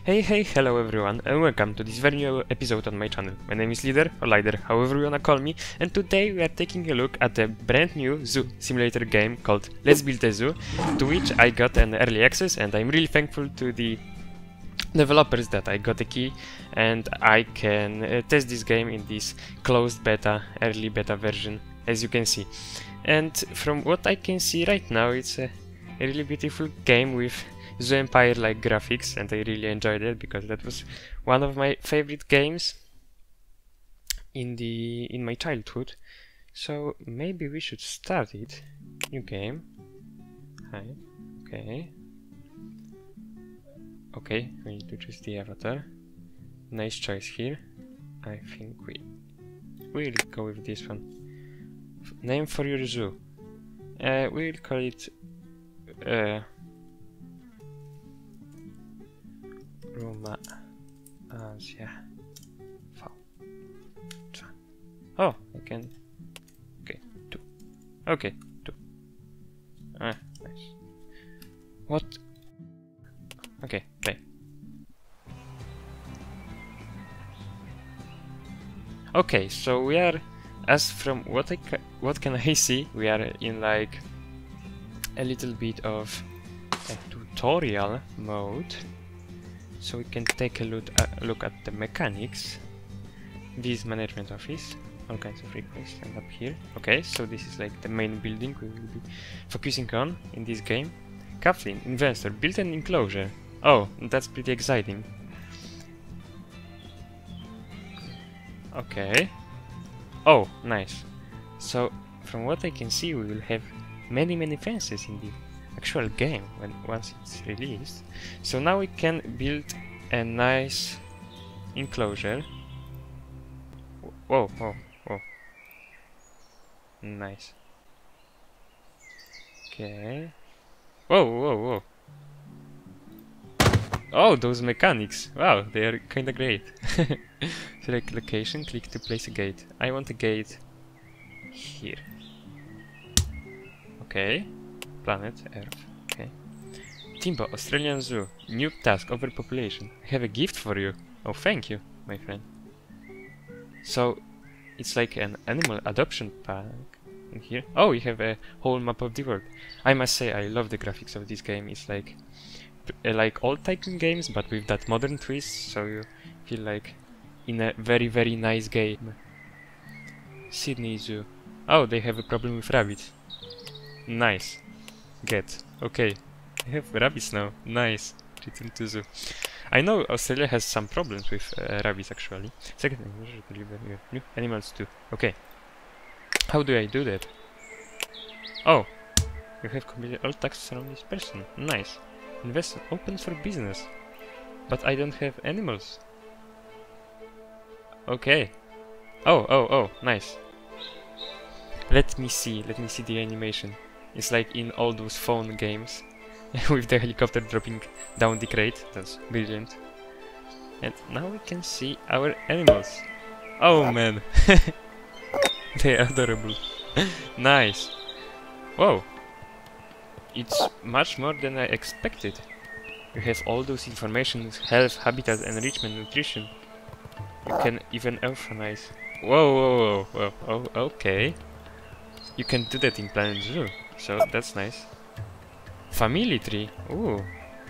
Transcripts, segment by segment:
Hey, hello everyone, and welcome to this very new episode on my channel. My name is Leader, or Lider, however you wanna call me, and today we are taking a look at a brand new zoo simulator game called Let's Build a Zoo, to which I got an early access, and I'm really thankful to the developers that I got a key and I can test this game in this closed beta, early beta version, as you can see. And from what I can see right now, it's a really beautiful game with Zoo Empire-like graphics, and I really enjoyed it because that was one of my favorite games in my childhood. So maybe we should start it. New game. Hi. Okay, we need to choose the avatar. Nice choice here. I think we'll go with this one. Name for your zoo. We'll call it Roma Asia. Oh, I can. Okay, 2. Okay, 2. Ah, nice. What? Okay, play. Okay, so we are, as from what can I see, we are in like a little bit of a tutorial mode. So we can take a look at the mechanics. This management office, all kinds of requests, and up here. Okay, so this is like the main building we will be focusing on in this game. Kathleen, investor, built an enclosure. Oh, that's pretty exciting. Okay. Oh, nice. So from what I can see, we will have many fences in the actual game once it's released. So now we can build a nice enclosure. Whoa. Nice. Okay. Whoa. Oh, those mechanics. Wow, they are kinda great. Select location, click to place a gate. I want a gate here. Okay. Planet Earth. Okay. Timbo, Australian Zoo. New task, overpopulation. I have a gift for you. Oh, thank you, my friend. So, it's like an animal adoption pack in here. Oh, you have a whole map of the world. I must say, I love the graphics of this game. It's like old Tycoon games, but with that modern twist, so you feel like in a very nice game. Sydney Zoo. Oh, they have a problem with rabbits. Nice. Get. Okay. I have rabbits now. Nice. Return to zoo. I know Australia has some problems with rabbits actually. Second language to deliver new animals too. Okay. How do I do that? Oh. You have completed all tasks around this person. Nice. Investor open for business. But I don't have animals. Okay. Oh, nice. Let me see the animation. It's like in all those phone games with the helicopter dropping down the crate. That's brilliant. And now we can see our animals. Oh man. They are adorable. Nice. Whoa. It's much more than I expected. You have all those information: health, habitat, enrichment, nutrition. You can even euthanize. Whoa. Oh, okay. You can do that in Planet Zoo. So that's nice. Family tree. Ooh.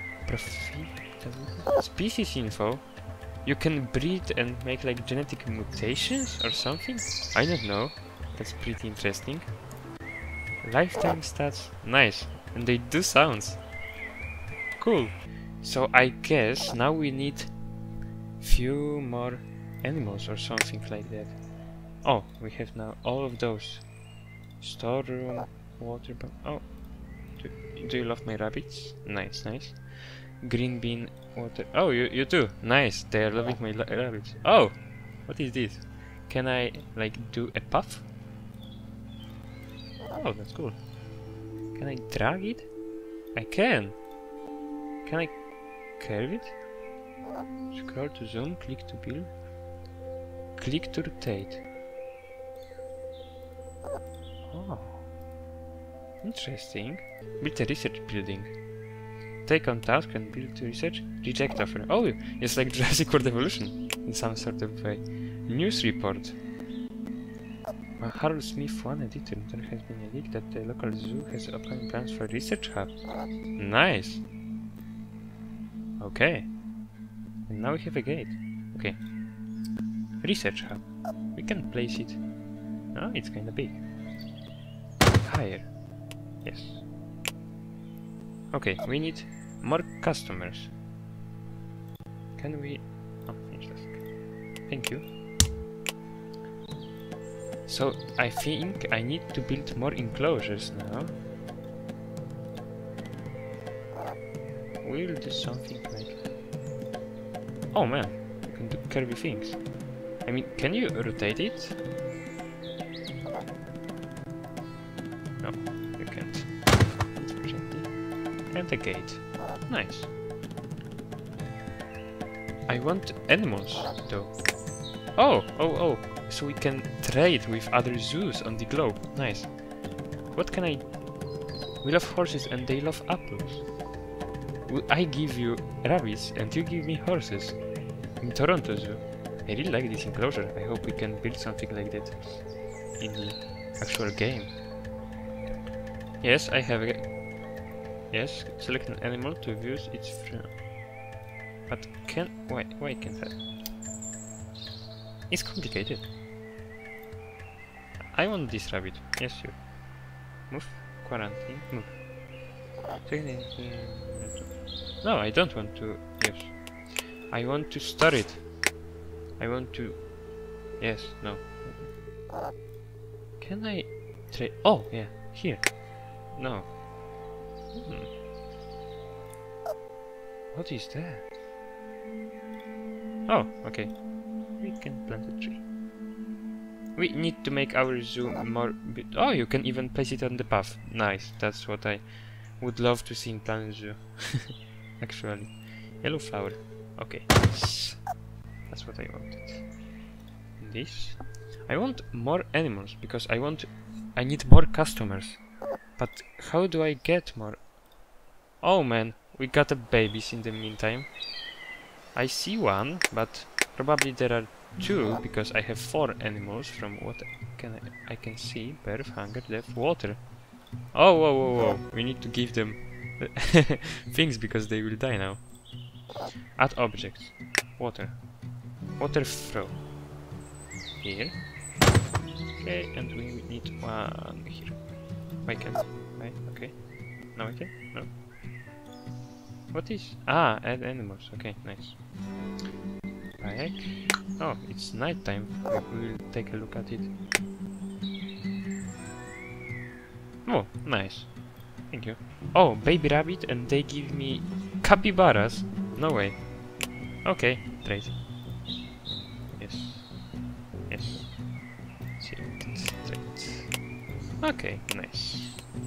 Species info. You can breed and make like genetic mutations or something? I don't know. That's pretty interesting. Lifetime stats. Nice. And they do sounds. Cool. So I guess now we need few more animals or something like that. Oh, we have now all of those. Storeroom. Water bomb. Oh, do you love my rabbits? Nice. Green bean water. Oh, you too. Nice. They are loving my rabbits. Oh, what is this? Can I like do a puff? Oh, that's cool. Can I drag it? I can. Can I curve it? Scroll to zoom. Click to build. Click to rotate. Oh. Interesting. Build a research building. take on task and build to research. Reject offer. Oh, it's like Jurassic World Evolution in some sort of way. News report. Harold Smith, one editor. There has been a leak that the local zoo has upcoming plans for a research hub. Nice. Okay. And now we have a gate. Okay. Research hub. We can place it. Oh, it's kinda big. Higher. Yes. Okay, we need more customers. Can we... Oh, finish task. Thank you. So, I think I need to build more enclosures now. We'll do something like... Oh man, you can do curvy things. I mean, can you rotate it? No, you can't. And a gate. Nice. I want animals, though. Oh! So we can trade with other zoos on the globe. Nice. What can I... We love horses and they love apples. I give you rabbits and you give me horses. In Toronto Zoo. I really like this enclosure. I hope we can build something like that in the actual game. Yes, I have a... Yes, select an animal to view its friend. But can... Why can't I? It's complicated. I want this rabbit. Yes, you. Move. Quarantine. Move. No, I don't want to... Yes. I want to store it. I want to... Yes, no. Can I... trade? Oh, yeah. Here. No. What is that? Oh, okay. We can plant a tree. We need to make our zoo more... Oh, you can even place it on the path. Nice. That's what I would love to see in Planet Zoo. Actually. Yellow flower. Okay. That's what I wanted. This. I want more animals because I need more customers. But how do I get more? Oh man, we got a babies in the meantime. I see one, but probably there are two because I have 4 animals from what I can see. Birth, hunger, death, water. Oh, whoa. We need to give them things because they will die now. Add objects. Water. Water throw. Here. Okay, and we need one here. Why can't I? Okay. Now I can? No. What is... Ah, add animals. Okay, nice. Back. Oh, it's nighttime. We will take a look at it. Oh, nice. Thank you. Oh, baby rabbit, and they give me capybaras. No way. Okay, trade. Yes. Yes. Trade. Okay, nice.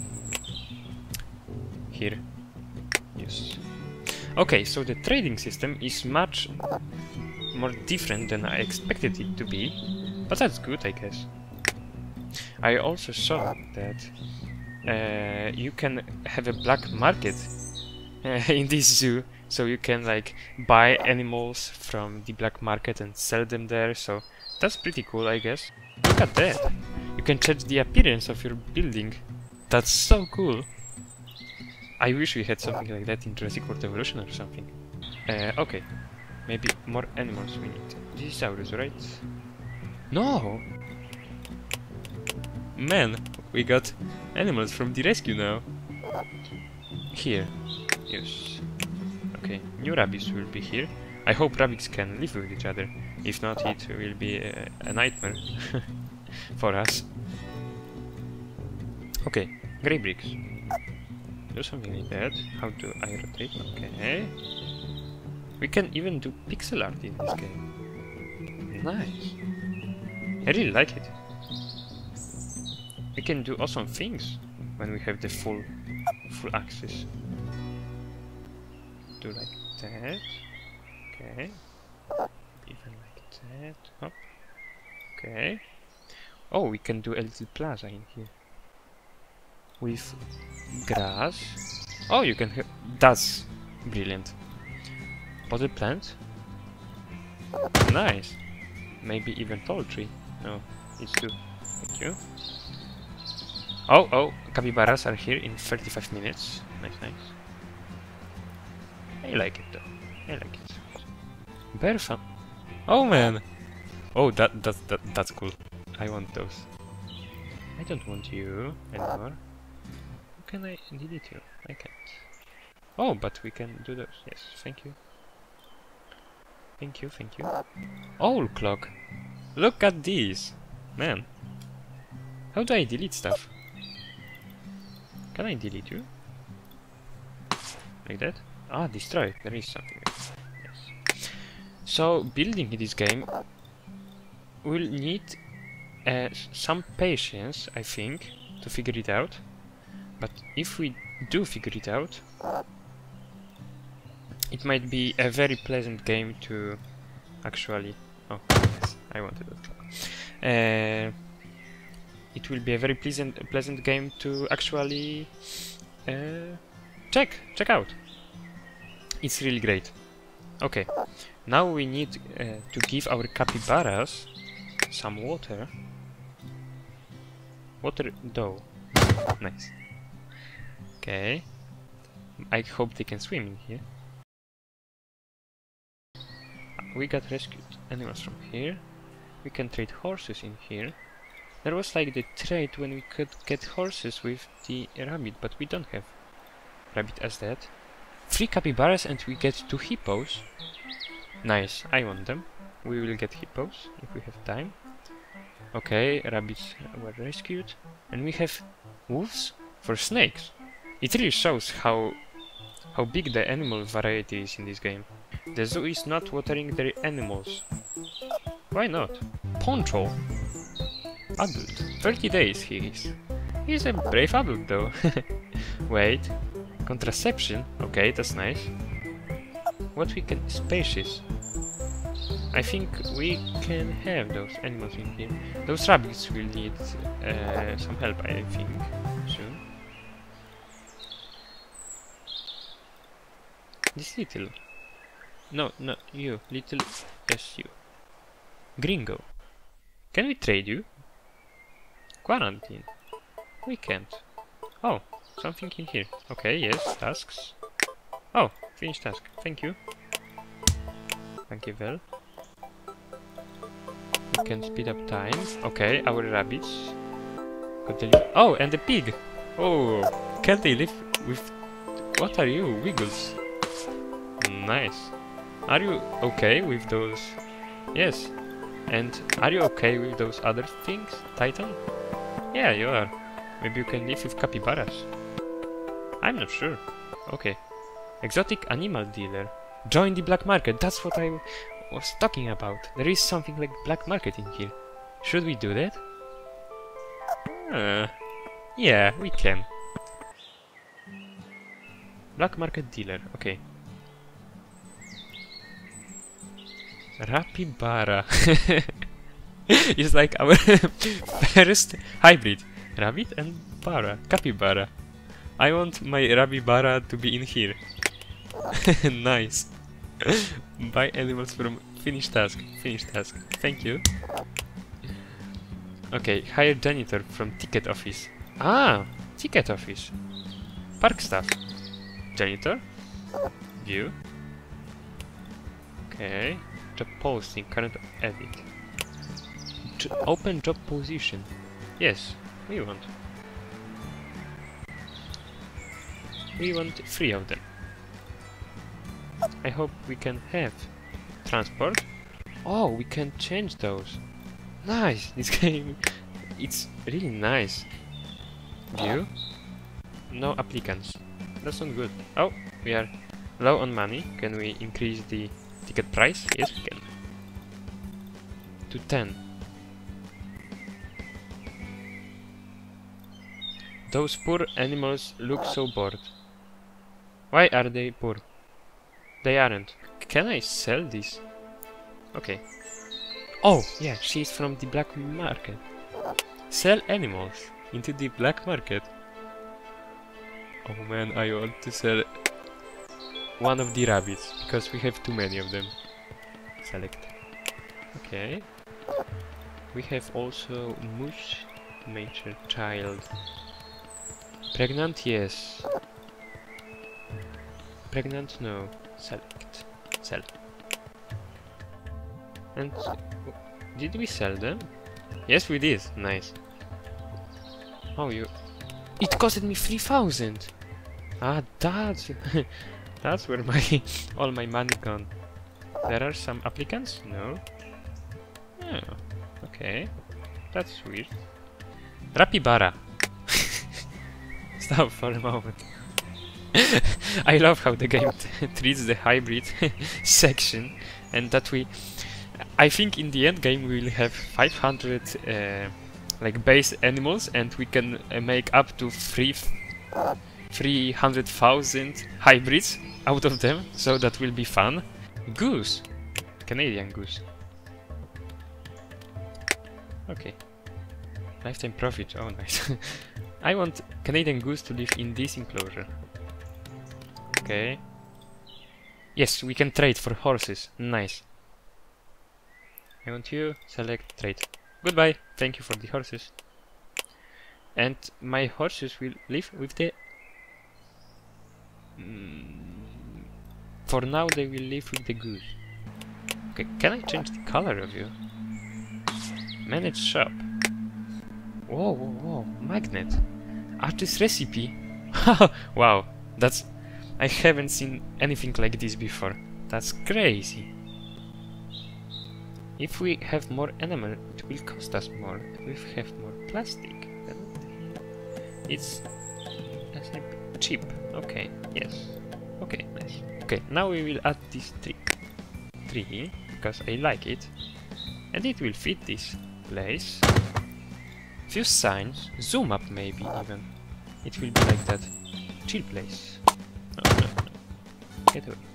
Here. Yes. Okay, so the trading system is much more different than I expected it to be, but that's good, I guess. I also saw that you can have a black market in this zoo, so you can like buy animals from the black market and sell them there, so that's pretty cool, I guess. Look at that! You can change the appearance of your building. That's so cool! I wish we had something like that in Jurassic World Evolution or something. Okay. Maybe more animals we need. This is ours, right? No! Man, we got animals from the rescue now. Here. Yes. Okay, new rabbits will be here. I hope rabbits can live with each other. If not, it will be a nightmare for us. Okay, grey bricks. Do something like that. How do I rotate? Okay. We can even do pixel art in this game. Nice. I really like it. We can do awesome things when we have the full access. Do like that. Okay. Even like that. Hop. Okay. Oh, we can do a little plaza in here. with grass. Oh, you can have... That's brilliant. Potted plant. Nice. Maybe even tall tree. No, it's too. Thank you. Oh, capybaras are here in 35 minutes. Nice, nice. I like it though. I like it. Giraffephant. Oh man. Oh, that's cool. I want those. I don't want you anymore. How can I delete you? I can't. Oh, but we can do those. Yes, thank you. Thank you, thank you. Owl clock. Look at these. Man. How do I delete stuff? Can I delete you? Like that? Ah, destroy. There is something there. Yes. So, building in this game will need some patience, I think, to figure it out. But if we do figure it out, it might be a very pleasant game to actually... Oh, yes, I wanted that clock. It will be a very pleasant game to actually check out. It's really great. Okay, now we need to give our capybaras some water. Water dough. Nice. Okay. I hope they can swim in here. We got rescued animals from here. We can trade horses in here. There was like the trade when we could get horses with the rabbit, but we don't have rabbit as that. 3 capybaras and we get 2 hippos. Nice, I want them. We will get hippos if we have time. Okay, rabbits were rescued. And we have wolves for snakes. It really shows how big the animal variety is in this game. The zoo is not watering their animals. Why not? Poncho. Adult. 30 days he is. He's a brave adult though. Wait. Contraception. Okay, that's nice. What we can... Spacious. I think we can have those animals in here. Those rabbits will need some help, I think, soon. This little... No, not you. Little... Yes, you. Gringo. Can we trade you? Quarantine. We can't. Oh, something in here. Okay, yes, tasks. Oh, finished task. Thank you. Thank you, well. We can speed up time. Okay, our rabbits. Got the oh, and the pig! Oh, can they live with... What are you, Wiggles? Nice. Are you okay with those... Yes. And are you okay with those other things, Titan? Yeah, you are. Maybe you can live with capybaras. I'm not sure. Okay. Exotic animal dealer. Join the black market. That's what I was talking about. There is something like black market in here. Should we do that? Yeah, we can. Black market dealer. Okay. Rapibara. It's like our first hybrid. Rabbit and bara. Capybara. I want my Rapibara to be in here. Nice. Buy animals from finish task. Finish task. Thank you. Okay, hire janitor from ticket office. Ah, ticket office. Park staff. Janitor. View. Okay. Job posting. Current edit. Open job position. Yes, we want. We want 3 of them. I hope we can have transport. Oh, we can change those. Nice! This game, it's really nice. View. No applicants. That's not good. Oh, we are low on money. Can we increase the ticket price? Yes, we can. To 10. Those poor animals look so bored. Why are they poor? They aren't. Can I sell this? Okay. Oh, yeah, she's from the black market. Sell animals into the black market. Oh man, I want to sell one of the rabbits, because we have too many of them. Select. Okay. We have also moose, mature child. Pregnant, yes. Pregnant, no. Select. Sell. And did we sell them? Yes, we did. Nice. Oh, you... It costed me 3,000! Ah, that's... that's where my... all my money gone. There are some applicants? No. Oh, okay. That's weird. Rapibara. Stop for a moment. I love how the game treats the hybrid section, and that we... I think in the end game we will have 500 like base animals, and we can make up to 300,000 hybrids out of them, so that will be fun. Goose! Canadian goose. Okay. Lifetime profit, oh nice. I want Canadian goose to live in this enclosure. Okay. Yes, we can trade for horses. Nice. I want you, select, trade. Goodbye, thank you for the horses. And my horses will live with the... for now they will live with the goose. Okay, can I change the color of you? Manage shop. Whoa, whoa, whoa, magnet. Artist recipe. Wow, that's... I haven't seen anything like this before. That's crazy. If we have more enamel, it will cost us more. If we have more plastic, then it's like cheap. Okay, yes. Okay, nice. Okay, now we will add this tree because I like it, and it will fit this place. Few signs, zoom up maybe even. It will be like that. Chill place. No, no, no. Get away.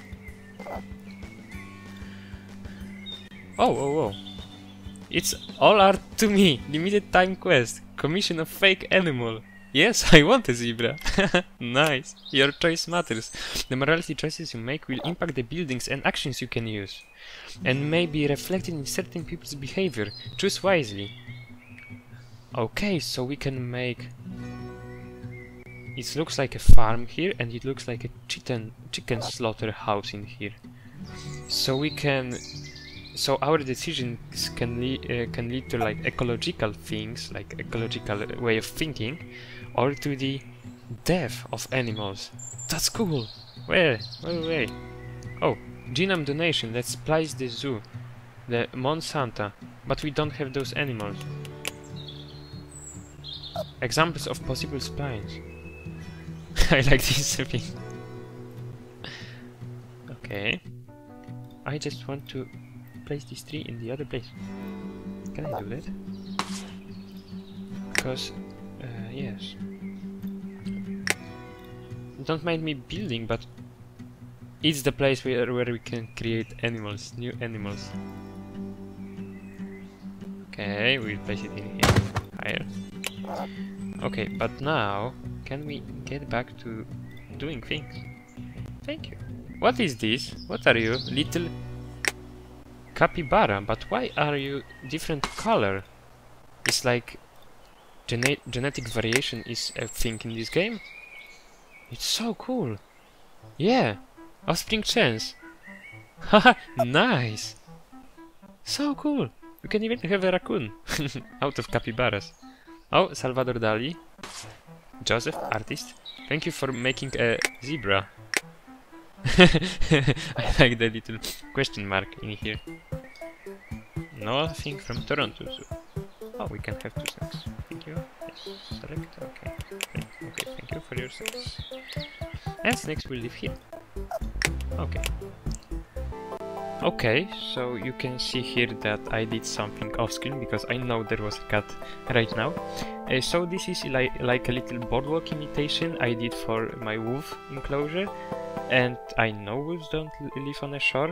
Oh, oh, oh. It's all art to me. Limited time quest. Commission of fake animal. Yes, I want a zebra. Nice. Your choice matters. The morality choices you make will impact the buildings and actions you can use, and may be reflected in certain people's behavior. Choose wisely. Okay, so we can make... It looks like a farm here, and it looks like a chicken slaughterhouse in here. So we can... So our decisions can lead to like ecological things, like ecological way of thinking, or to the death of animals. That's cool! Wait. Oh, genome donation, let's splice the zoo. The Monsanto, but we don't have those animals. Examples of possible splines. I like this thing. Okay. I just want to place this tree in the other place. Can I do that? Because, yes. Don't mind me building, but it's the place where we can create animals, new animals. Okay, we'll place it in here. Higher. Okay, but now, can we get back to doing things? Thank you. What is this? What are you? Little capybara, but why are you different color? It's like genetic variation is a thing in this game. It's so cool. Yeah, offspring chance. Haha, nice. So cool. You can even have a raccoon out of capybaras. Oh, Salvador Dali. Joseph, artist. Thank you for making a zebra. I like the little question mark in here. Nothing from Toronto Zoo. Oh, we can have 2 snacks. Thank you. Yes, select. Okay. Okay, thank you for your snacks. And snacks will live here. Okay. Okay, so you can see here that I did something off screen because I know there was a cut right now. So this is like a little boardwalk imitation I did for my wolf enclosure, and I know wolves don't live on a shore,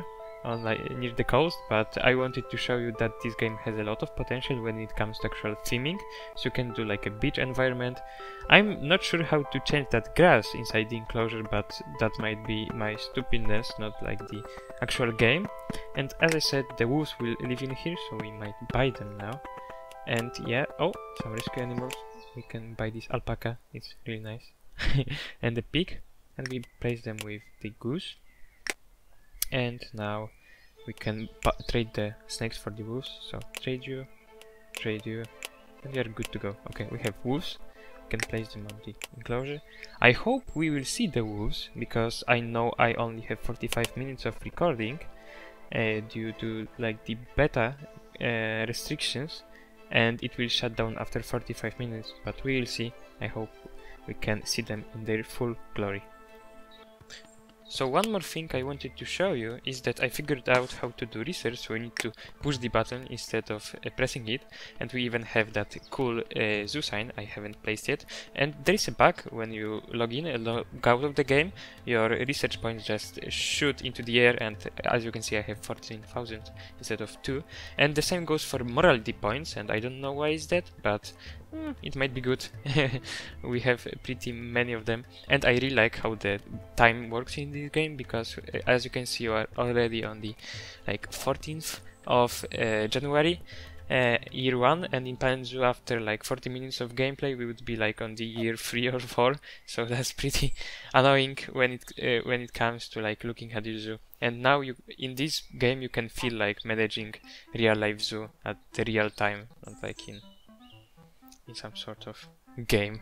on near the coast, but I wanted to show you that this game has a lot of potential when it comes to actual theming. So you can do like a beach environment. I'm not sure how to change that grass inside the enclosure, but that might be my stupidness, not like the actual game. And as I said, the wolves will live in here, so we might buy them now. And yeah, oh, some rescue animals. We can buy this alpaca, it's really nice. And the pig, and we place them with the goose. And now we can trade the snakes for the wolves. So trade you, and we are good to go. Okay, we have wolves. We can place them on the enclosure. I hope we will see the wolves, because I know I only have 45 minutes of recording due to like the beta restrictions, and it will shut down after 45 minutes, but we will see. I hope we can see them in their full glory. So one more thing I wanted to show you is that I figured out how to do research, so we need to push the button instead of pressing it, and we even have that cool zoo sign I haven't placed yet. And there is a bug when you log in and log out of the game, your research points just shoot into the air, and as you can see I have 14,000 instead of 2. And the same goes for morality points, and I don't know why is that, but it might be good. We have pretty many of them, and I really like how the time works in this game, because as you can see you are already on the like 14th of January, year 1, and in PandOwl after like 40 minutes of gameplay we would be like on the year 3 or 4, so that's pretty annoying when it comes to like looking at your zoo. And now you in this game you can feel like managing real life zoo at the real time, not like in some sort of game.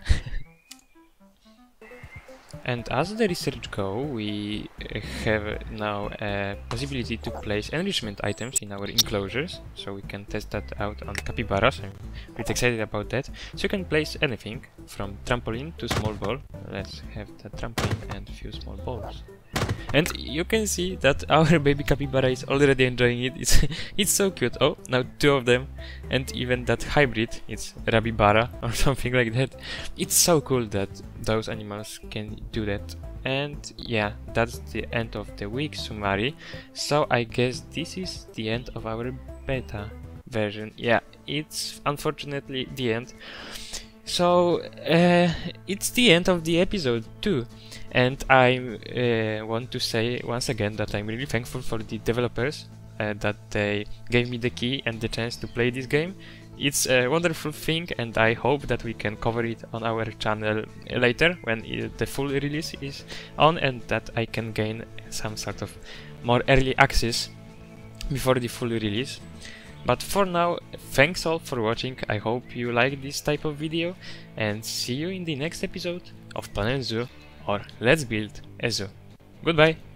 And as the research go, we have now a possibility to place enrichment items in our enclosures, so we can test that out on capybaras. I'm pretty excited about that. So you can place anything from trampoline to small ball. Let's have the trampoline and few small balls. And you can see that our baby capybara is already enjoying it. It's so cute. Oh, now 2 of them, and even that hybrid, it's Rabibara or something like that. It's so cool that those animals can do that. And yeah, that's the end of the week summary. So I guess this is the end of our beta version. Yeah, it's unfortunately the end. So it's the end of the episode too. And I want to say once again that I'm really thankful for the developers that they gave me the key and the chance to play this game. It's a wonderful thing, and I hope that we can cover it on our channel later when the full release is on, and that I can gain some sort of more early access before the full release. But for now, thanks all for watching. I hope you like this type of video, and see you in the next episode of PandOwl, or Let's Build a Zoo. Goodbye!